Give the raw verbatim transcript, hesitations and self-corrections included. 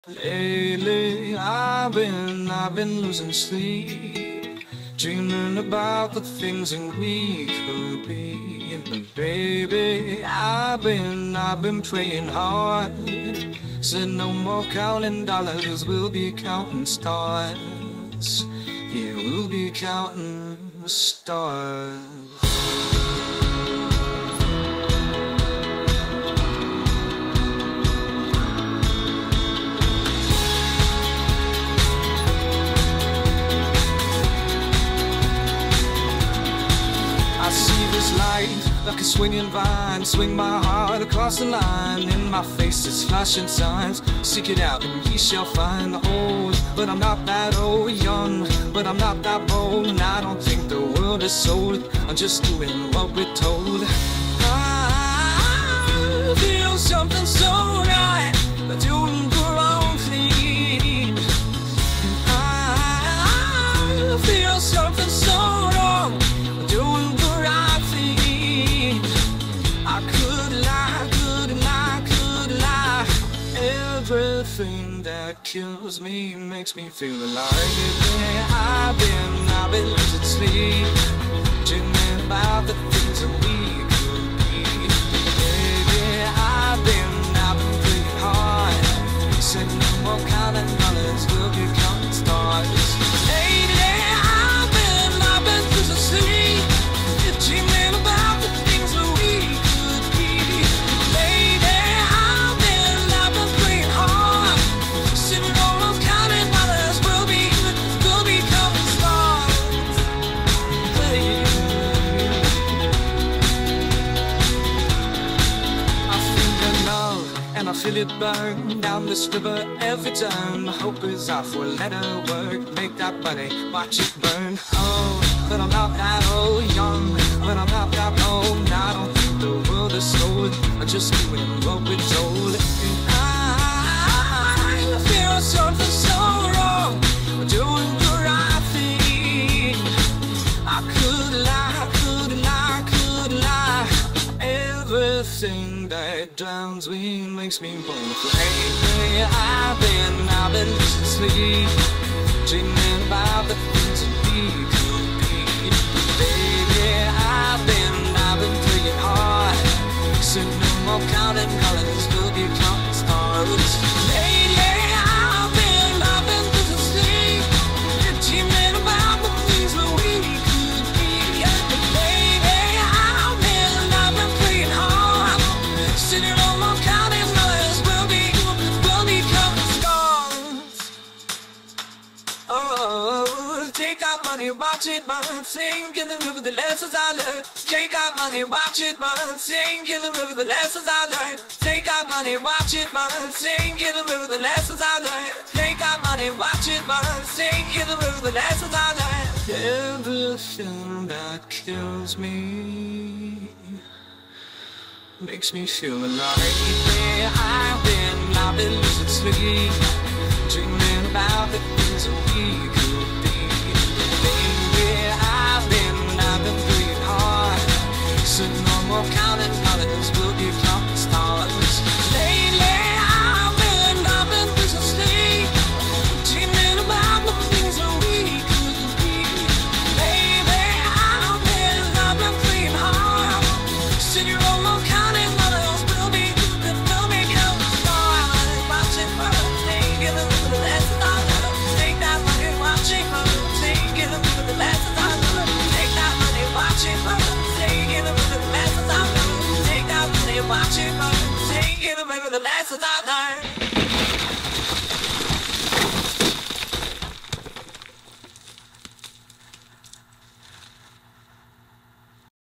Lately, I've been, I've been losing sleep, dreaming about the things that we could be. And baby, I've been, I've been praying hard. Said no more counting dollars, we'll be counting stars. Yeah, we'll be counting stars. I see this light like a swinging vine, swing my heart across the line. In my face it's flashing signs, seek it out and ye shall find. Old, but I'm not that old. Young, but I'm not that bold. And I don't think the world is sold, I'm just doing what we're told. I feel something so right, but doing the wrong thing. I feel something so wrong, doing the right thing. I could lie, could lie, could lie. Everything that kills me makes me feel alive. Yeah, I've been, I've been losing sleep, dreaming about the things that we could be. Baby, I've been, I've been playing hard. Said no more counting dollars, we'll be counting stars. Lately, I've been, I've been losing sleep, dreaming about the things that we could be. Lady, I've been, I've been playing hard. Sitting on those counting dollars, we'll be, we'll be counting stars. Hey. I think I know, and I feel it burn down this river every turn. My hope is I will let her work, make that money, watch it burn. Oh, but I'm not that old. Young, but I'm not that old. And I don't think the world is sold, I'm just doing what we're told. And I feel something so wrong, we're doing the right thing. I could lie, could lie, could lie. Everything that drowns me makes me wanna play. I've been, I've been losing sleep, dreaming about the things that we could be. Baby, I've been, I've been playing hard. Said no more counting dollars, we'll be counting stars. Lately, I've been, I've been losing sleep, dreaming about the things that we could be. Baby, I've been, I've been playing hard. Said no more counting dollars, we'll be, we'll be counting stars. Oh, take out money, watch it burn, sing in the river the lessons I learned. Take out money, watch it burn, sing in the river the lessons I learned. Take out money, watch it burn, sing in the river the lessons I learned. Take out money, watch it burn, sing in the river the lessons I learned. Everything that kills me makes me feel alive. Yeah, I've been, I've been losing sleep, dreaming about the things that we could be. Baby, I've been, I've been playing hard. So no more counting dollars, we'll be counting stars. Lately, I've been, I've been losing sleep, dreaming about the things that we could be. Baby, I've been, I've been playing hard. So no more counting dollars, we'll be, we'll be counting stars. Watch it burn, take it a little less than I love. Take that money, watch it burn, take it a little less than I love. Take that money, watch it burn, take it a little less than I love. Take that money, watch it burn, take it a little less than I love.